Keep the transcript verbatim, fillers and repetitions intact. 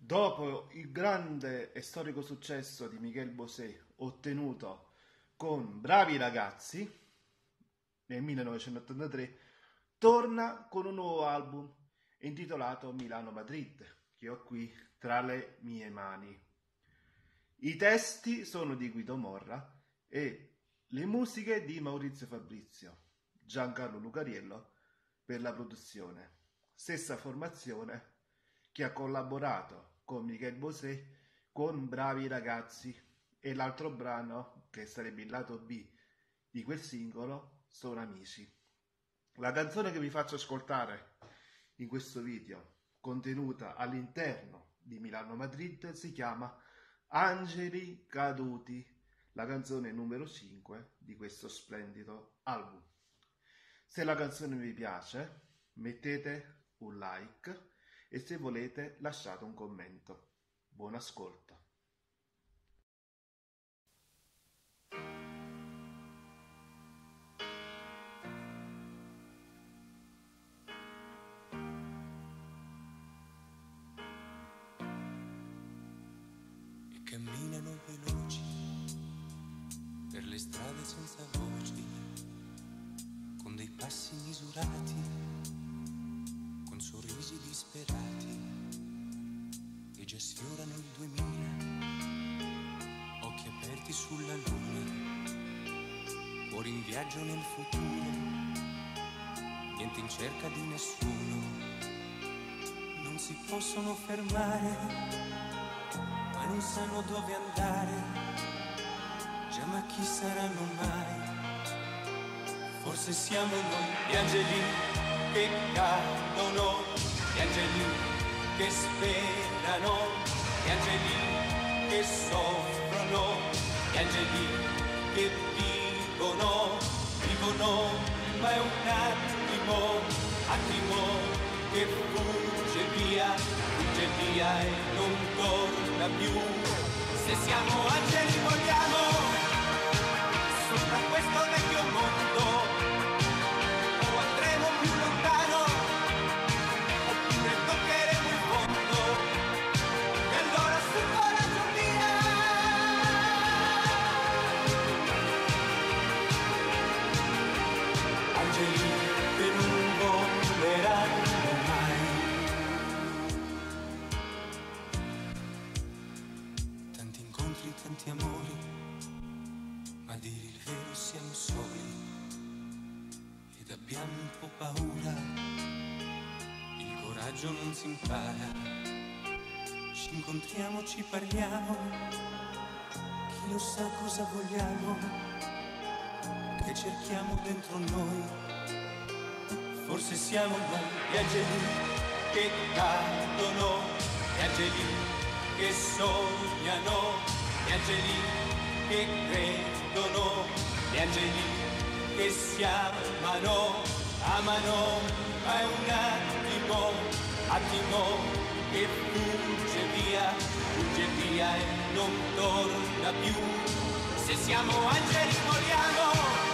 Dopo il grande e storico successo di Miguel Bosé ottenuto con Bravi ragazzi nel millenovecentottantatré, torna con un nuovo album intitolato Milano Madrid, che ho qui tra le mie mani. I testi sono di Guido Morra e le musiche di Maurizio Fabrizio, Giancarlo Lucariello per la produzione. Stessa formazione che ha collaborato con Miguel Bosé con Bravi ragazzi, e l'altro brano, che sarebbe il lato B di quel singolo, Sono amici. La canzone che vi faccio ascoltare in questo video, contenuta all'interno di Milano Madrid, si chiama Angeli caduti, la canzone numero cinque di questo splendido album. Se la canzone vi piace, mettete un like e se volete lasciate un commento. Buon ascolto. E camminano veloci per le strade senza voci, con dei passi misurati, con sorrisi disperati, e già sfiorano il duemila, occhi aperti sulla luna, cuori in viaggio nel futuro, niente in cerca di nessuno, non si possono fermare, ma non sanno dove andare, già ma chi saranno mai? Forse siamo noi gli angeli che cadono, gli angeli che sperano, gli angeli che soffrono, gli angeli che vivono, vivono, ma è un attimo, attimo che fugge via, fugge via e non torna più. Se siamo angeli vogliamo sopra questo vecchio mondo, tanti amori, ma a dire il vero siamo soli ed abbiamo un po' paura, il coraggio non si impara, ci incontriamo, ci parliamo, chi lo sa cosa vogliamo, che cerchiamo dentro noi, forse siamo noi gli angeli che cadono, gli angeli che sognano, gli angeli che credono, gli angeli che si amano, amano, ma è un attimo, attimo che fugge via, fugge via e non torna più. Se siamo angeli vogliamo